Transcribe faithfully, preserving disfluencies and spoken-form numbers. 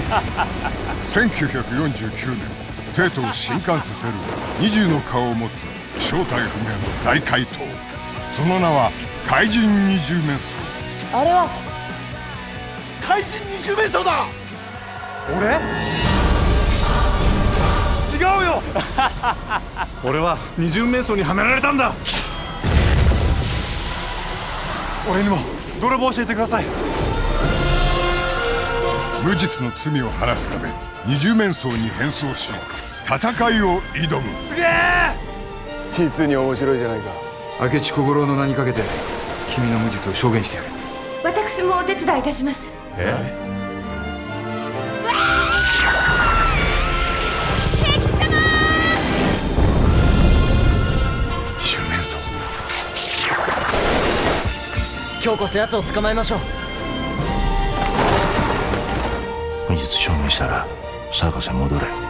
せんきゅうひゃくよんじゅうきゅうねん、帝都を震撼させるにじゅうの顔を持つ正体不明の大怪盗、その名は怪人二十面相。 あれは怪人二十面相だ。俺？違うよ俺は二十面相にはめられたんだ。俺にも泥棒教えてください。 無実の罪を晴らすため二十面相に変装し戦いを挑む。 すげえ！ 実に面白いじゃないか。 明智小五郎の名にかけて君の無実を証言してやる。 私もお手伝いいたします。 え？ 今日こそ奴を捕まえましょう。 無実証明したらサーカスに戻れ。